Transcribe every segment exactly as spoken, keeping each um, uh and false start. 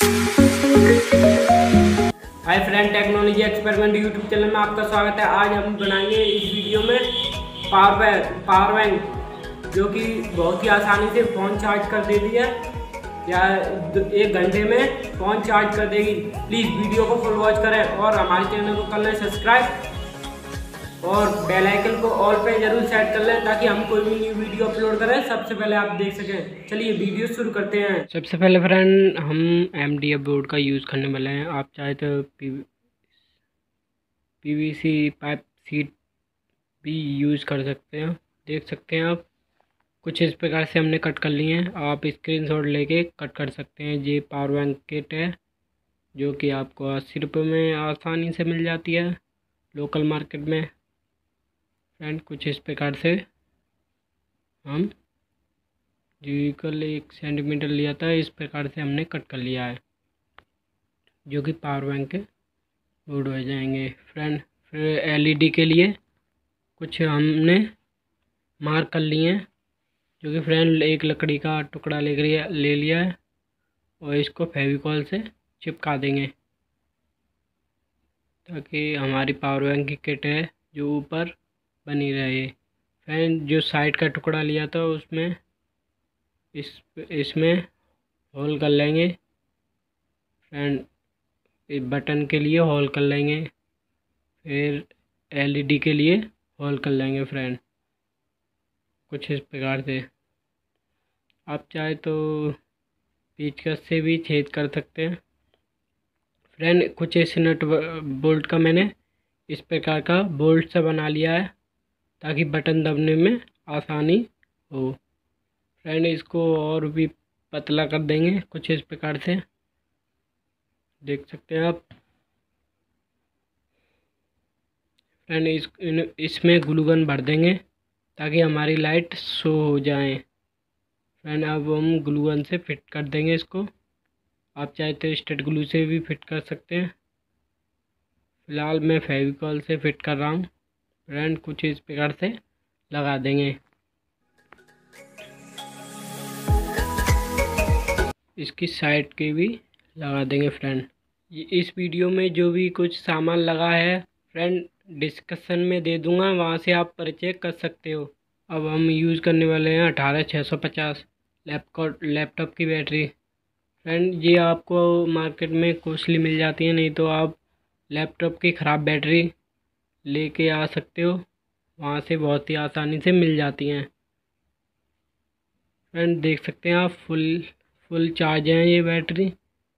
हाय friend, technology experiment YouTube channel में आपका स्वागत है। आज हम बनाएंगे इस वीडियो में पावर बैंक पावर बैंक जो कि बहुत ही आसानी से फ़ोन चार्ज कर देती है या एक घंटे में फ़ोन चार्ज कर देगी। प्लीज़ वीडियो को फुल वॉच करें और हमारे चैनल को कर लें सब्सक्राइब और बेल आइकन को ऑल पे जरूर सेट कर लें ताकि हम कोई भी न्यू वीडियो अपलोड करें सबसे पहले आप देख सकें। चलिए वीडियो शुरू करते हैं। सबसे पहले फ्रेंड हम एम डी एफ बोर्ड का यूज़ करने वाले हैं। आप चाहे तो पी पीवीसी पाइप सीट भी यूज़ कर सकते हैं। देख सकते हैं आप कुछ इस प्रकार से हमने कट कर लिए हैं। आप स्क्रीनशॉट लेके कट कर सकते हैं। ये पावर बैंक किट है जो कि आपको अस्सी रुपये में आसानी से मिल जाती है लोकल मार्केट में। फ्रेंड कुछ इस प्रकार से हम जो कल एक सेंटीमीटर लिया था इस प्रकार से हमने कट कर लिया है जो कि पावर बैंक के बोर्ड हो जाएंगे। फ्रेंड फिर एलईडी के लिए कुछ हमने मार्क कर लिए हैं जो कि फ्रेंड एक लकड़ी का टुकड़ा ले लिया ले लिया है और इसको फेविकॉल से चिपका देंगे ताकि हमारी पावर बैंक की किट है जो ऊपर बनी रहे। फ्रेंड जो साइड का टुकड़ा लिया था उसमें इस इसमें होल कर लेंगे। फ्रेंड बटन के लिए होल कर लेंगे, फिर एलईडी के लिए होल कर लेंगे। फ्रेंड कुछ इस प्रकार से आप चाहे तो पेचकस से भी छेद कर सकते हैं। फ्रेंड कुछ इस नट बोल्ट का मैंने इस प्रकार का बोल्ट सा बना लिया है ताकि बटन दबने में आसानी हो। फ्रेंड इसको और भी पतला कर देंगे कुछ इस प्रकार से, देख सकते हैं आप। फ्रेंड इस इन, इसमें ग्लू गन भर देंगे ताकि हमारी लाइट शो हो जाए। फ्रेंड अब हम ग्लू गन से फिट कर देंगे इसको। आप चाहे तो स्टेट ग्लू से भी फिट कर सकते हैं। फ़िलहाल मैं फेविकॉल से फिट कर रहा हूँ। फ्रेंड कुछ इस प्रकार से लगा देंगे। इसकी साइड के भी लगा देंगे। फ्रेंड ये इस वीडियो में जो भी कुछ सामान लगा है फ्रेंड डिस्कशन में दे दूंगा, वहाँ से आप परचेज कर सकते हो। अब हम यूज़ करने वाले हैं अठारह छः सौ पचास लैपटॉप लैपटॉप की बैटरी। फ्रेंड ये आपको मार्केट में कॉस्टली मिल जाती है, नहीं तो आप लैपटॉप की ख़राब बैटरी लेके आ सकते हो, वहाँ से बहुत ही आसानी से मिल जाती हैं। फ्रेंड देख सकते हैं आप फुल फुल चार्ज है ये बैटरी।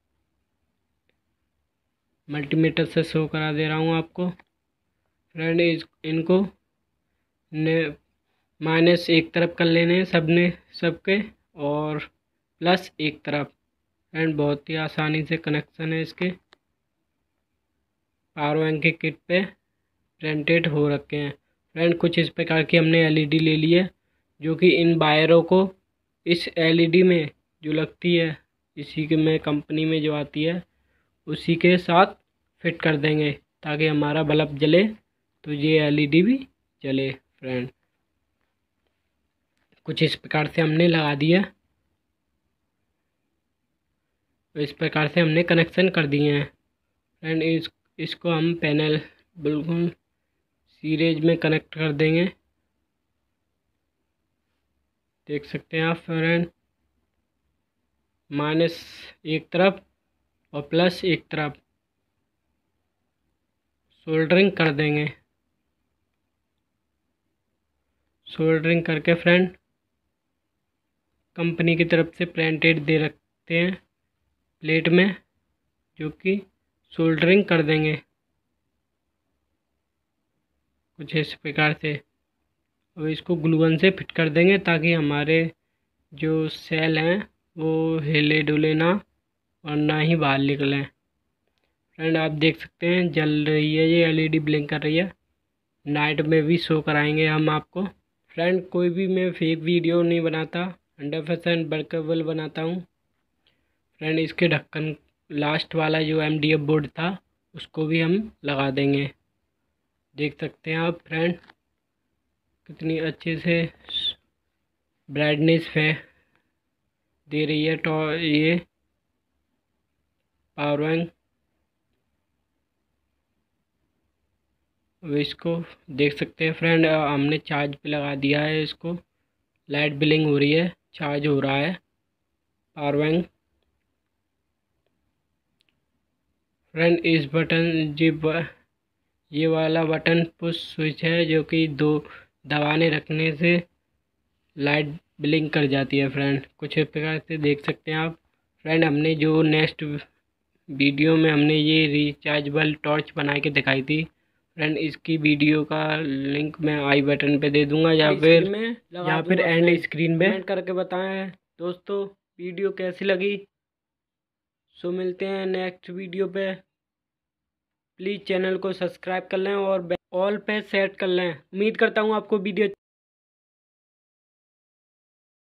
मल्टीमीटर से शो करा दे रहा हूँ आपको। फ्रेंड इस इनको ने माइनस एक तरफ कर लेने हैं सबने सबके और प्लस एक तरफ। फ्रेंड बहुत ही आसानी से कनेक्शन है इसके। पावर बैंक के किट पे प्रिंटेड हो रखे हैं। फ्रेंड कुछ इस प्रकार की हमने एलईडी ले ली है जो कि इन वायरों को इस एलईडी में जो लगती है इसी के में कंपनी में जो आती है उसी के साथ फिट कर देंगे ताकि हमारा बल्ब जले तो ये एलईडी भी जले। फ्रेंड कुछ इस प्रकार से हमने लगा दिया। तो इस प्रकार से हमने कनेक्शन कर दिए हैं। फ्रेंड इस इसको हम पैनल बिल्कुल सीरीज में कनेक्ट कर देंगे, देख सकते हैं आप। फ्रेंड माइनस एक तरफ और प्लस एक तरफ सोल्डरिंग कर देंगे। सोल्डरिंग करके फ्रेंड कंपनी की तरफ से प्रिंटेड दे रखते हैं प्लेट में जो कि सोल्डरिंग कर देंगे कुछ इस प्रकार से। अब इसको ग्लू गन से फिट कर देंगे ताकि हमारे जो सेल हैं वो हिले डुले ना और ना ही बाहर निकलें। फ्रेंड आप देख सकते हैं जल रही है ये एलईडी, ब्लिंक कर रही है। नाइट में भी शो कराएंगे हम आपको। फ्रेंड कोई भी मैं फेक वीडियो नहीं बनाता, हंड्रेड परसेंट वर्केबल बनाता हूँ। फ्रेंड इसके ढक्कन लास्ट वाला जो एम डी एफ बोर्ड था उसको भी हम लगा देंगे, देख सकते हैं आप। फ्रेंड कितनी अच्छे से ब्राइटनेस है दे रही है तो ये पावर बैंक। अब इसको देख सकते हैं फ्रेंड, हमने चार्ज पे लगा दिया है इसको। लाइट बिलिंग हो रही है, चार्ज हो रहा है पावर बैंक। फ्रेंड इस बटन जी ब, ये वाला बटन पुश स्विच है जो कि दो दबाने रखने से लाइट ब्लिंक कर जाती है फ्रेंड। कुछ इस प्रकार से देख सकते हैं आप। फ्रेंड हमने जो नेक्स्ट वीडियो में हमने ये रिचार्जेबल टॉर्च बना के दिखाई थी फ्रेंड, इसकी वीडियो का लिंक मैं आई बटन पे दे दूंगा या फिर में या फिर एंड स्क्रीन पे। कमेंट करके बताएं दोस्तों वीडियो कैसी लगी। सो मिलते हैं नेक्स्ट वीडियो पे। प्लीज़ चैनल को सब्सक्राइब कर लें और ऑल पे सेट कर लें। उम्मीद करता हूँ आपको वीडियो